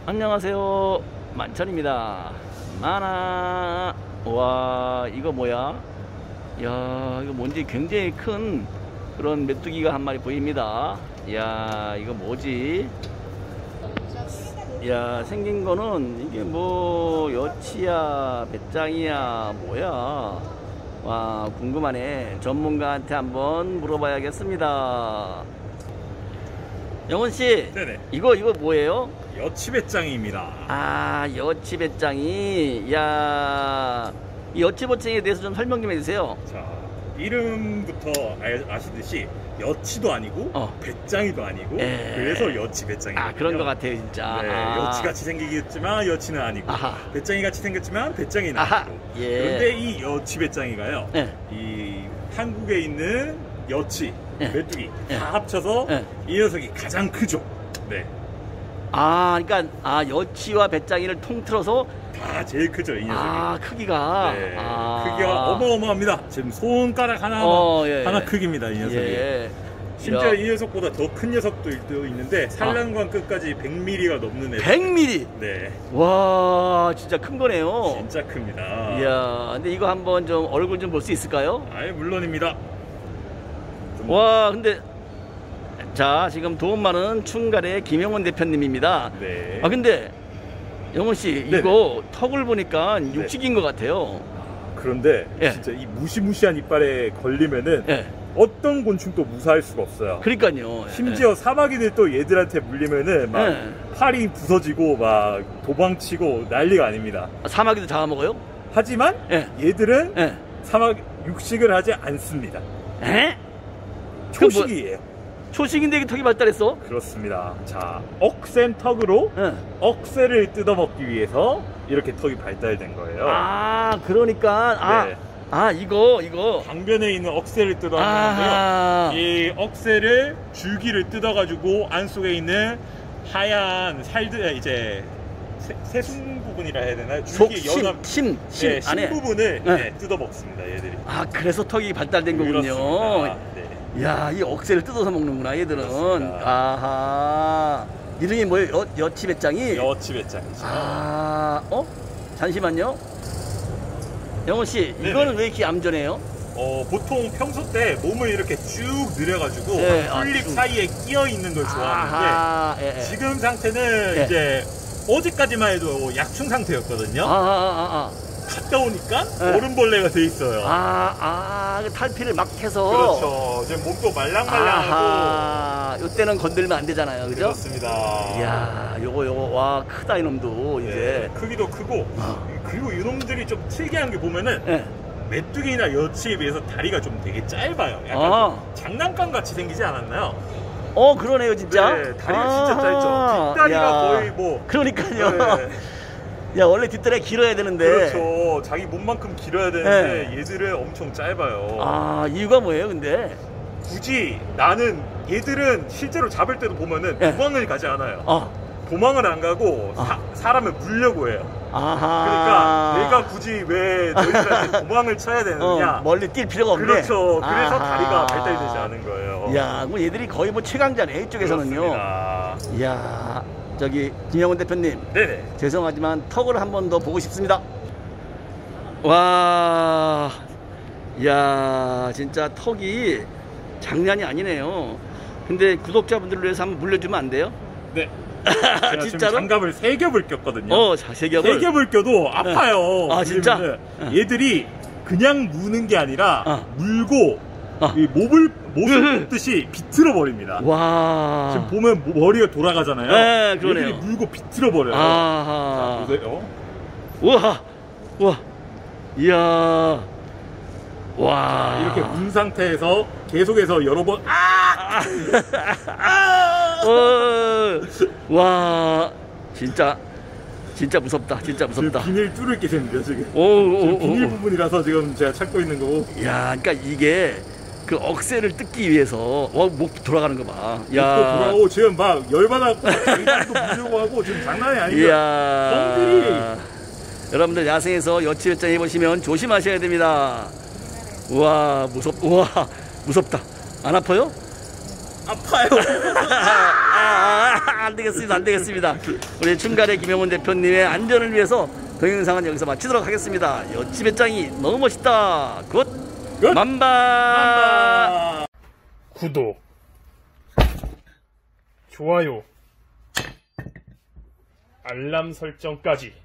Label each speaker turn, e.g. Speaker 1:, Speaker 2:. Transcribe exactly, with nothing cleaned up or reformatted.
Speaker 1: 안녕하세요, 만천입니다. 만화. 와, 이거 뭐야? 야, 이거 뭔지 굉장히 큰 그런 메뚜기가 한 마리 보입니다. 야, 이거 뭐지? 야, 생긴 거는 이게 뭐 여치야 배짱이야 뭐야? 와, 궁금하네. 전문가한테 한번 물어봐야겠습니다. 영훈씨,
Speaker 2: 네네.
Speaker 1: 이거 이거 뭐예요?
Speaker 2: 여치배짱입니다.
Speaker 1: 아, 여치배짱이. 야, 이 여치배짱에 대해서 좀 설명 좀 해주세요.
Speaker 2: 자, 이름부터 아, 아시듯이 여치도 아니고
Speaker 1: 어.
Speaker 2: 배짱이도 아니고
Speaker 1: 에...
Speaker 2: 그래서 여치배짱이거든요.
Speaker 1: 아, 그런 것 같아요 진짜.
Speaker 2: 네,
Speaker 1: 아.
Speaker 2: 여치같이 생기겠지만 여치는 아니고,
Speaker 1: 아하.
Speaker 2: 배짱이같이 생겼지만 배짱이는
Speaker 1: 아하.
Speaker 2: 아니고.
Speaker 1: 예.
Speaker 2: 그런데 이 여치배짱이가요,
Speaker 1: 예.
Speaker 2: 이 한국에 있는 여치,
Speaker 1: 예.
Speaker 2: 메뚜기
Speaker 1: 예.
Speaker 2: 다 합쳐서
Speaker 1: 예.
Speaker 2: 이 녀석이 가장 크죠. 네.
Speaker 1: 아, 그러니까 아 여치와 배짱이를 통틀어서
Speaker 2: 다 제일 크죠, 이 녀석이.
Speaker 1: 아, 크기가.
Speaker 2: 네,
Speaker 1: 아.
Speaker 2: 크기가 어마어마합니다. 지금 손가락 하나
Speaker 1: 어, 예.
Speaker 2: 하나 크기입니다, 이 녀석이.
Speaker 1: 예.
Speaker 2: 심지어
Speaker 1: 야.
Speaker 2: 이 녀석보다 더 큰 녀석도 있는데 산란관 끝까지 백 밀리미터가 넘는 애.
Speaker 1: 백 밀리미터.
Speaker 2: 네.
Speaker 1: 와, 진짜 큰 거네요.
Speaker 2: 진짜 큽니다.
Speaker 1: 이야, 근데 이거 한번 좀 얼굴 좀 볼 수 있을까요?
Speaker 2: 아예 물론입니다. 좀...
Speaker 1: 와, 근데 자, 지금 도움 많은 충갈의 김영원 대표님입니다.
Speaker 2: 네.
Speaker 1: 아, 근데 영원 씨,
Speaker 2: 네네.
Speaker 1: 이거 턱을 보니까 육식인 것 같아요.
Speaker 2: 그런데
Speaker 1: 예.
Speaker 2: 진짜 이 무시무시한 이빨에 걸리면은
Speaker 1: 예.
Speaker 2: 어떤 곤충도 무사할 수가 없어요.
Speaker 1: 그러니까요.
Speaker 2: 심지어 사마귀들 또 얘들한테 물리면은 막
Speaker 1: 예.
Speaker 2: 팔이 부서지고 막 도망치고 난리가 아닙니다.
Speaker 1: 아, 사마귀도 잡아먹어요?
Speaker 2: 하지만
Speaker 1: 예.
Speaker 2: 얘들은
Speaker 1: 예.
Speaker 2: 사막 육식을 하지 않습니다.
Speaker 1: 에?
Speaker 2: 초식이에요.
Speaker 1: 초식인데 이게 턱이 발달했어?
Speaker 2: 그렇습니다. 자, 억센 턱으로
Speaker 1: 예.
Speaker 2: 억새를 뜯어먹기 위해서 이렇게 턱이 발달된 거예요.
Speaker 1: 아, 그러니까 아,
Speaker 2: 네.
Speaker 1: 아 이거 이거
Speaker 2: 강변에 있는 억새를 뜯어먹는데요.
Speaker 1: 아하.
Speaker 2: 이 억새를 줄기를 뜯어가지고 안 속에 있는 하얀 살들, 이제 세, 세순 부분이라 해야 되나요? 줄기
Speaker 1: 심,
Speaker 2: 연합
Speaker 1: 심, 심
Speaker 2: 네, 심
Speaker 1: 안에.
Speaker 2: 부분을
Speaker 1: 네.
Speaker 2: 네, 뜯어먹습니다, 얘들이.
Speaker 1: 아, 그래서 턱이 발달된 거군요.
Speaker 2: 그렇습니다. 네.
Speaker 1: 야, 이 억새를 뜯어서 먹는구나, 얘들은.
Speaker 2: 그렇습니다.
Speaker 1: 아하. 이름이 뭐예요? 여, 여치배짱이?
Speaker 2: 여치배짱이죠.
Speaker 1: 아, 어? 잠시만요. 영훈 씨,
Speaker 2: 네네.
Speaker 1: 이거는 왜 이렇게 얌전해요?
Speaker 2: 어, 보통 평소 때 몸을 이렇게 쭉 늘여가지고
Speaker 1: 네, 아,
Speaker 2: 풀립
Speaker 1: 쭉.
Speaker 2: 사이에 끼어 있는 걸 좋아하는데,
Speaker 1: 아하, 예, 예.
Speaker 2: 지금 상태는
Speaker 1: 예.
Speaker 2: 이제 어제까지만 해도 약충 상태였거든요.
Speaker 1: 아, 아, 아,
Speaker 2: 갔다 오니까
Speaker 1: 예.
Speaker 2: 얼음벌레가 돼 있어요.
Speaker 1: 아, 아, 아, 탈피를 막 해서.
Speaker 2: 그렇죠. 지금 몸도 말랑말랑하고.
Speaker 1: 아하, 요때는 건들면 안 되잖아요, 그죠?
Speaker 2: 그렇습니다.
Speaker 1: 이야, 요거, 요거, 와, 크다, 이놈도,
Speaker 2: 네,
Speaker 1: 이제.
Speaker 2: 크기도 크고,
Speaker 1: 어.
Speaker 2: 그리고 이놈들이 좀 특이한 게 보면은
Speaker 1: 예.
Speaker 2: 메뚜기나 여치에 비해서 다리가 좀 되게 짧아요. 약간
Speaker 1: 아.
Speaker 2: 좀 장난감 같이 생기지 않았나요?
Speaker 1: 어, 그러네요, 진짜.
Speaker 2: 네, 다리가 진짜 짧죠. 뒷다리가
Speaker 1: 야.
Speaker 2: 거의 뭐.
Speaker 1: 그러니까요.
Speaker 2: 네.
Speaker 1: 야, 원래 뒷다리가 길어야 되는데.
Speaker 2: 그렇죠. 자기 몸만큼 길어야 되는데 얘들은 엄청 짧아요.
Speaker 1: 아, 이유가 뭐예요, 근데?
Speaker 2: 굳이 나는 얘들은 실제로 잡을 때도 보면은
Speaker 1: 예.
Speaker 2: 도망을 가지 않아요.
Speaker 1: 어.
Speaker 2: 도망을 안 가고
Speaker 1: 아.
Speaker 2: 사, 사람을 물려고 해요.
Speaker 1: 아하.
Speaker 2: 그러니까 내가 굳이 왜 너희들한테 도망을 쳐야 되느냐.
Speaker 1: 어, 멀리 뛸 필요가 없네.
Speaker 2: 그렇죠. 그래서
Speaker 1: 아하.
Speaker 2: 다리가 발달이 되지 않은 거예요.
Speaker 1: 야, 뭐 얘들이 거의 뭐 최강자네, 이쪽에서는요.
Speaker 2: 그렇습니다.
Speaker 1: 이야, 저기, 김영훈 대표님.
Speaker 2: 네네.
Speaker 1: 죄송하지만 턱을 한 번 더 보고 싶습니다. 와, 야, 진짜 턱이 장난이 아니네요. 근데 구독자분들을 위해서 한번 물려주면 안 돼요?
Speaker 2: 네. 제가 지금
Speaker 1: 진짜로?
Speaker 2: 장갑을 세 겹을 꼈거든요.
Speaker 1: 어, 자, 세 겹을.
Speaker 2: 세 겹을 껴도 아파요.
Speaker 1: 아, 진짜?
Speaker 2: 왜냐면은
Speaker 1: 네.
Speaker 2: 얘들이 그냥 무는 게 아니라
Speaker 1: 어.
Speaker 2: 물고
Speaker 1: 어.
Speaker 2: 이 목을 못을 뽑듯이 비틀어 버립니다.
Speaker 1: 와.
Speaker 2: 지금 보면 모- 머리가 돌아가잖아요.
Speaker 1: 네, 그러네요.
Speaker 2: 얘들이 물고 비틀어 버려요.
Speaker 1: 아하.
Speaker 2: 자, 보세요.
Speaker 1: 우와, 우와, 이야, 와.
Speaker 2: 이렇게 문 상태에서 계속해서 여러 번 아!
Speaker 1: 어, 와, 진짜, 진짜 무섭다, 진짜
Speaker 2: 지금
Speaker 1: 무섭다.
Speaker 2: 비닐 뚫을 게 생겨 지금.
Speaker 1: 오, 오,
Speaker 2: 지금
Speaker 1: 오,
Speaker 2: 비닐
Speaker 1: 오.
Speaker 2: 부분이라서 지금 제가 찾고 있는 거고.
Speaker 1: 야, 그러니까 이게 그 억새를 뜯기 위해서 어, 목 돌아가는 거 봐.
Speaker 2: 또
Speaker 1: 야,
Speaker 2: 돌아오고 지금 막 열받아갖고 자기도 물려고 하고 지금 장난이 아니에요.
Speaker 1: 이야.
Speaker 2: 똥들이.
Speaker 1: 여러분들 야생에서 여치배짱 해보시면 조심하셔야 됩니다. 우와, 무섭, 우와, 무섭다. 안 아파요?
Speaker 2: 아파요.
Speaker 1: 아, 아, 아, 아. 안 되겠습니다. 안 되겠습니다. 우리 춘가래 김영훈 대표님의 안전을 위해서 동영상은 여기서 마치도록 하겠습니다. 여치 배짱이 너무 멋있다. 굿!
Speaker 2: 굿!
Speaker 1: 만바!
Speaker 2: 만바! 구독, 좋아요, 알람 설정까지.